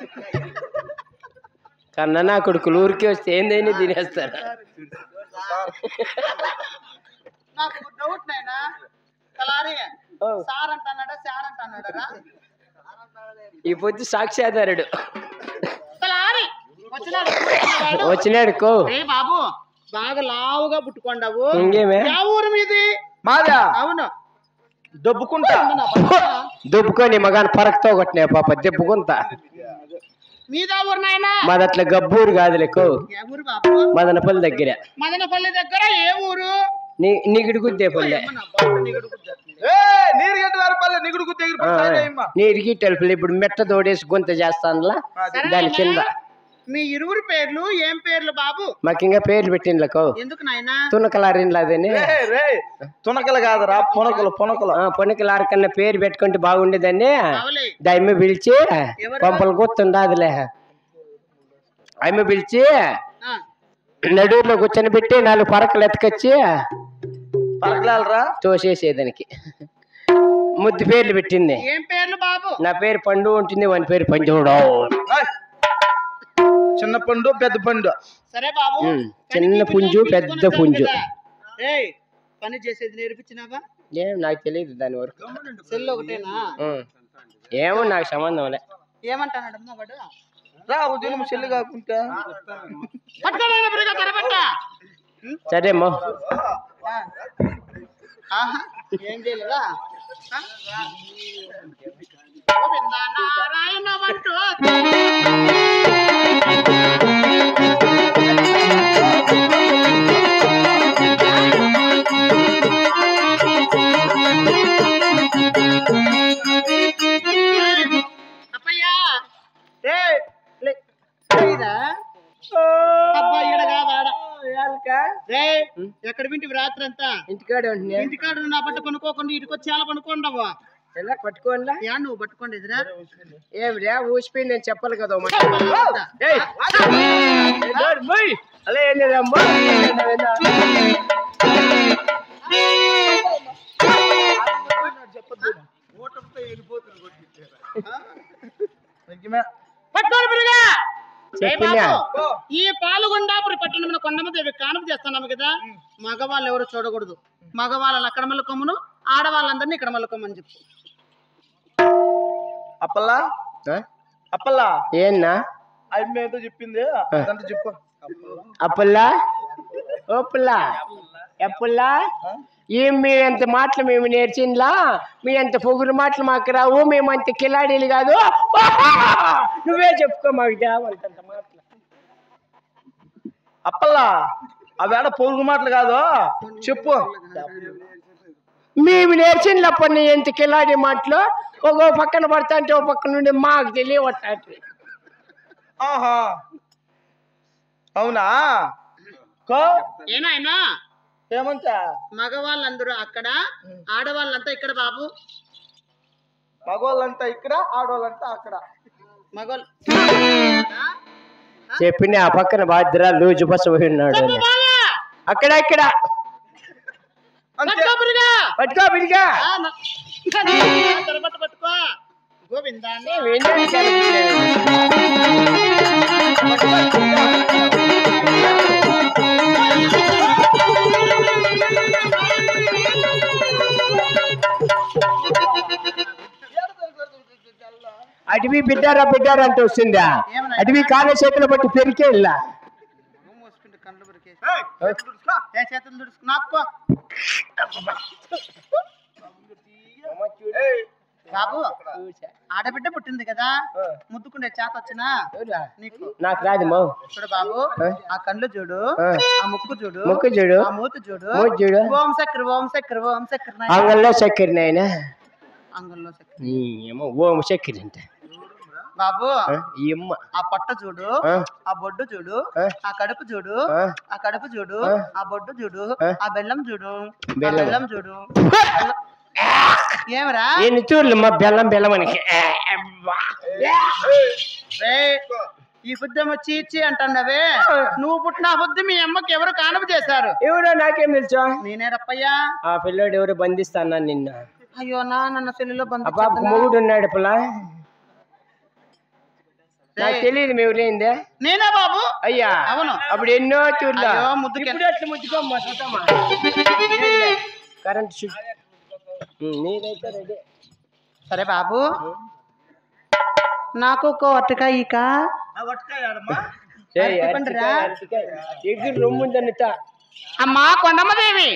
కన్నా నా కొడుకులు ఊరికి వస్తే ఏందని తినేస్తారు. నాకు డౌట్ నాయనా కలారి సార్ అంటున్నాడా సార్ అంటున్నాడా ఈ పొద్దు సాక్షాధారుడు కలారి వచ్చినాడు కో బాబు బాగా లావుగా పుట్టుకోండావు. ఇంకేమే ఊరు మీది? మాదా? అవును. దుబ్బుకొని మగాని పరక్తో కొట్టినా పాప దెబ్బుకుంటా. మీదా ఊరు నాయనా? మాది అట్లా గబ్బూరు కాదు లెక్కో. మదనపల్లి దగ్గర. మదనపల్లి దగ్గర ఏ ఊరు? నిగిడి గుద్దే పల్లె. నీరుకి తెలుపులే. ఇప్పుడు మెట్ట తోడేసి గుంత చేస్తానులా దాని కింద. మీ ఇరువురు పేర్లు ఏం పేర్లు బాబు? మాకు ఇంకా పేర్లు పెట్టిండ్లకో. ఎందుకు నాయనా? తునకలారిన్లాదని. తునకలు కాదురా, పొనకలు. పొనకలారి కన్నా పేరు పెట్టుకుంటే బాగుండేదని దాన్ని పిలిచి పంపలు గుర్తుండదులే. ఆమె పిలిచి నడువులో కూర్చొని పెట్టి 4 పరకలు ఎత్తుకొచ్చి పరకలాలరా తోసేసేదానికి ముద్దు పేర్లు పెట్టింది. ఏం పేర్లు బాబు? నా పేరు పండు ఉంటుంది, వాని పేరు పంజోడు. చిన్న పండు పెద్ద పండు. సరే బాబు. చిన్న పుంజు పెద్ద పుంజు. పని చేసేది నేర్పించినావా? ఏం నాకు తెలియదు దాని వరకు. సెల్ ఒకటేనా? ఏమో నాకు సంబంధం లే. ఏమంటాడమ్మా వాడు? రా ఉద్యోగం సెల్లు కాకుంటా సరేమ్మా. ఏం చేయలేదా? నారాయణ వంటూ ఎక్కడ వింటివి రాత్రి అంతా? ఇంటికాడే ఇంటికాడ నా బట్ట కొనుక్కోకుండా ఇటుకు వచ్చి చాలా పనుకోండవా? ఎలా పట్టుకోండి? నువ్వు పట్టుకోండిదిరా. ఏమిరా ఊసిపోయింది నేను చెప్పాలి కదా. అలా ఏం లేదమ్మా. ఈ పాల్గొండాపురి పట్టణంలో కొండమదేవి కానుక చేస్తున్నాము కదా. మగవాళ్ళు ఎవరు చూడకూడదు. మగవాళ్ళని అక్కడ మల్లుకోమను, ఆడవాళ్ళందరినీ ఇక్కడ మల్లుకోమని చెప్పు. అప్పల్లా ఏన్నా ఏదో చెప్పింది చెప్పు. అప్పల్లా ఓ పుల్లా ఎప్పుల్లా ఏం మీరంత మాటలు మేము నేర్చిండ్లా. మీరంత పొగురు మాటలు మాకు రావు. మేమంత కిలాడీలు కాదు. నువ్వే చెప్పుకో మాకు దేవంతంత మాటలు. అప్పల్లా అవేడ పొరుగు మాటలు కాదు చెప్పు. మేము నేర్చిండ్లప్పని ఎంత కిలాడి మాటలు. ఒక పక్కన పడతా అంటే ఒక పక్క నుండి మాకు తెలియవట్టు. ఆహా అవునా? ఏనాయనా ఏమంటా? మగవాళ్ళందరూ అక్కడ, ఆడవాళ్ళంతా ఇక్కడ బాబు. మగవాళ్ళంతా ఇక్కడ, ఆడవాళ్ళంతా అక్కడ. మగవాళ్ళు చెప్పిన ఆ పక్కన బాధ్యరా లూజు బస్సు పోయి ఉన్నాడు. అక్కడ ఇక్కడ పట్టుకో బిడిగా పట్టుకో గోవిందా. అడవి బిడ్డారా అంటే వస్తుందా? అడవి కాళ్ళ చేతులు బట్టి పెరికే ఇలా బాబు. ఆడబిడ్డ పుట్టింది కదా, ముద్దుకుండే చేత వచ్చినా నీకు? నాకు రాదు. చూడు బాబు, ఆ కళ్ళు చూడు, ఆ ముక్కు చూడు, ఆ మూతి చూడు. ఓం చక్కెర ఓం చక్కెర ఓం చక్కెర. అంగల్లో చక్కెర నాయన. అంగల్లో చక్కెర ఓం చక్కెర అంటే బాబు. ఆ పట్ట చూడు, ఆ బొడ్డు చూడు, ఆ కడుపు చూడు, ఆ కడుపు చూడు, ఆ బొడ్డు చూడు, ఆ బెల్లం చూడు, బెల్లం చూడు. ఏమరా ఎన్ని చూడలు మా బెల్లం బెల్లమనికి. ఈ బుద్ధం వచ్చి ఇచ్చి అంటున్నావే. నువ్వు పుట్టిన బుద్ధి మీ అమ్మకి ఎవరు కానుక చేశారు? ఎవరో నాకేం తెలుసా? నేనే రప్పయ్యా. ఆ పిల్లోడు ఎవరు బంధిస్తాను నిన్న. అయ్యో నా నన్న సెల్లులో మొగుడు ఉన్నాడు పిల్ల. నాకు తెలియదు మేము ఊరేందే నేనే బాబు. అయ్యా అవును. అప్పుడు ఎన్నో చూడలా అయ్యో, ముద్దుకి ఇప్పుడు ఎట్లా ముద్దుకోమ్మా చూద్దామా కరెంట్ నీదైతే రెడీ సరే బాబు, నాకు ఒక అట్టకాయ ఇక ఎగురు రొమ్ముందనిత అమ్మా కొండమ్మదేవి,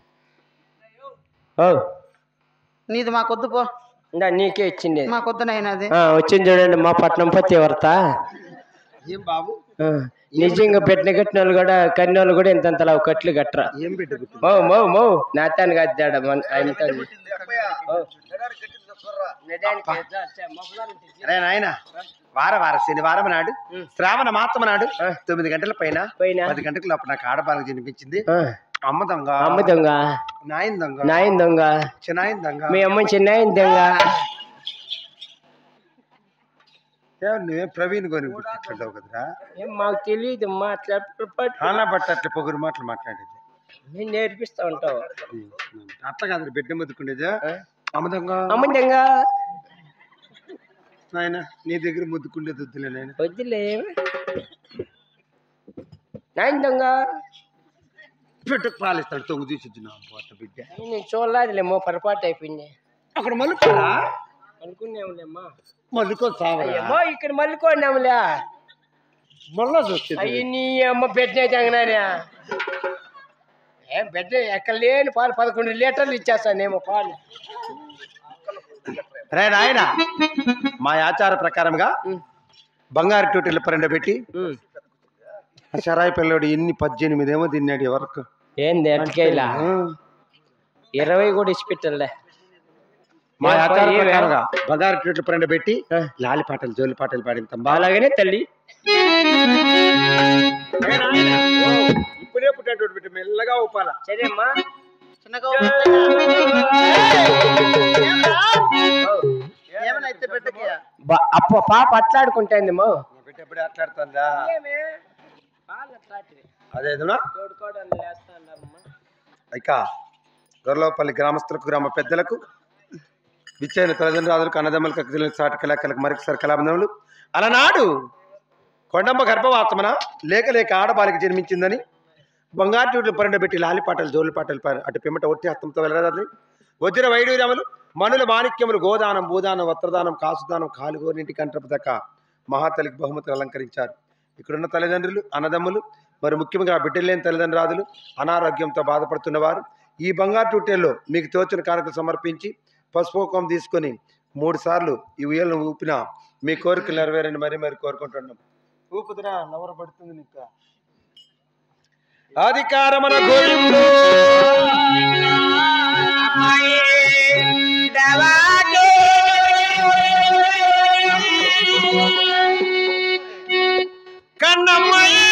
నీది మాకొద్దు పో. నీకే ఇచ్చింది మాకొద్దు నైనాది. వచ్చింది చూడండి మా పట్నం పత్తివర్త. ఏం బాబు నిజంగా పెట్టిన కట్టిన వాళ్ళు కూడా కన్నోళ్ళు కూడా ఇంతంతలా కట్లు కట్టరా. ఏం పెట్టు మౌ మౌ మౌ నాతాను కాద్దాడ అరే నాయన వార శనివారం నాడు శ్రావణ మాసం నాడు 9 గంటల పైన 10 గంటల లోపల నాకు ఆడబాలకు జనిపించింది. అమ్మ దొంగ నాయన దొంగ చిన్నాయన దొంగ మీ అమ్మ చిన్నాయన దొంగ. నువ్వేం ప్రవీణ్ కొని మాట్లాడవు కదరా. ఏం మాకు తెలియదు అలా బట్ట అట్లా పొగురు మాటలు మాట్లాడేది నేను నేర్పిస్తా ఉంటావు. అట్లా కాదు బిడ్డ ముద్దుకుండేది. అమ్మ దొంగ నాయన నీ దగ్గర ముద్దుకుండేది వద్దులే నాయన. వద్దులే నాయన దొంగ బిడ్డకు పాలిస్తాడు తొంగు తీసుకొచ్చిన బిడ్డ. నేను చూడలేదులేమో పొరపాటు అయిపోయింది. అక్కడ మల్లుకోరా అనుకున్నాములేమ్మా. మల్లుకో సావమ్మా ఇక్కడ మల్లుకోండాములే మళ్ళా చూస్తే అయ్యి నీ అమ్మ పెట్టిన తెంగనానే ఏం పెట్ట ఎక్కడ లేని పాలు 11 లీటర్లు ఇచ్చేస్తానేమో పాలు. రే నాయన మా ఆచార ప్రకారంగా బంగారు టూటీల పరండ పెట్టి షరాయి పిల్లోడు 18 ఏమో తిన్నాడు వరకు. ఏంది అట్లా 20 కూడా ఇచ్చిపెట్టలే. మా ఆచార ప్రకారంగా బంగారు టూటీల పరండ పెట్టి లాలి పాటలు జోలి పాటలు పాడింతాం. అలాగనే తల్లి ఇప్పుడే పుట్టినటువంటి బిడ్డ మెల్లగా ఊపాల. సరే అమ్మా చిన్నగా ఏమైనా అయితే బిడ్డకి అప్ప పాప అట్లాడుకుంటుంది మా బిడ్డ ఎప్పుడే అట్లాడుతుందా అదేదన్నా ఇక దొరలోపల్లి గ్రామస్తులకు గ్రామ పెద్దలకు విచ్చైన తల్లిదండ్రులకు అన్నదమ్ములకు అక్కలకు సాటి కళాకలకు మరొకసారి కళాబంధములు. అలనాడు కొండమ్మ గర్భవాతమన లేక లేక ఆడబాలికి జన్మించిందని బంగారు టూట్లు పరండబెట్టి లాలిపాటలు జోలిపాటలు అటు పిమ్మట ఒట్టి హస్తంతో వెళ్ళరాదని వజ్ర వైడూర్యములు మనుల మాణిక్యములు గోదానం భూదానం వస్త్రదానం కాసుదానం కాలుగోరింటి కంటపు దక్క మహాతలికి బహుమతులు అలంకరించారు. ఇక్కడున్న తల్లిదండ్రులు అన్నదమ్ములు మరి ముఖ్యంగా బిడ్డలు లేని తల్లిదండ్రులు అనారోగ్యంతో బాధపడుతున్నవారు ఈ బంగారు టూటేల్లో మీకు తోచిన కానుకలు సమర్పించి పసుపుకం తీసుకొని 3 సార్లు ఈ ఉయ్యలను ఊపిన మీ కోరికలు నెరవేరని మరి కోరుకుంటున్నాం. ఊపుదురా నవర పడుతుంది నీకు అధికారమన గోయిందో కన్నమ్మయే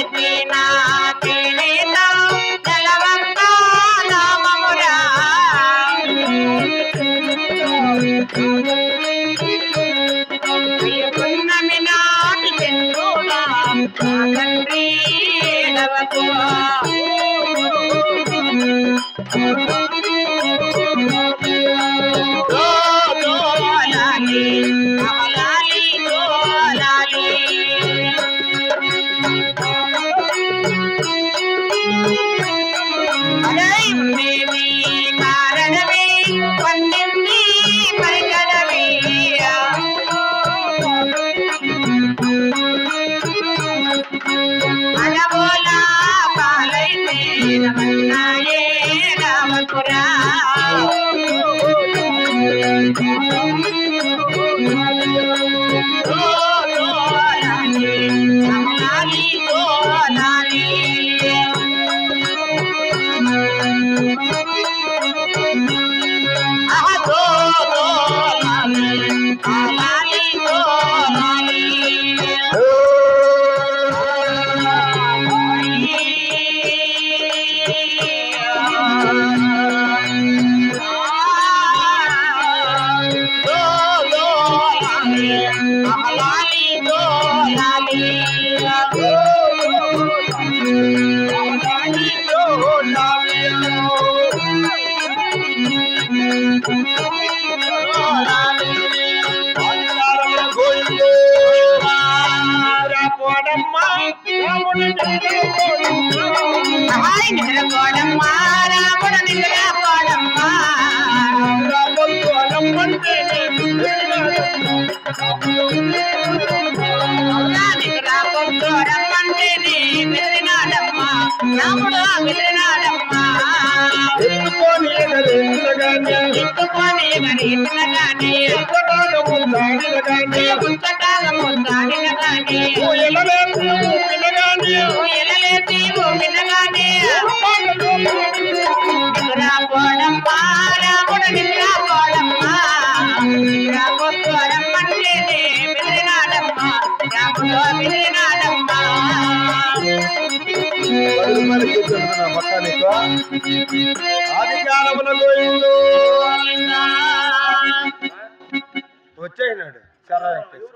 వచ్చాయినాడు సరే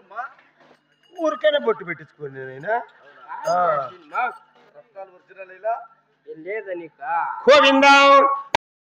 ఊరికైనా బొట్టు పెట్టించుకోండి నేనైనా లేదనిక గోవిందా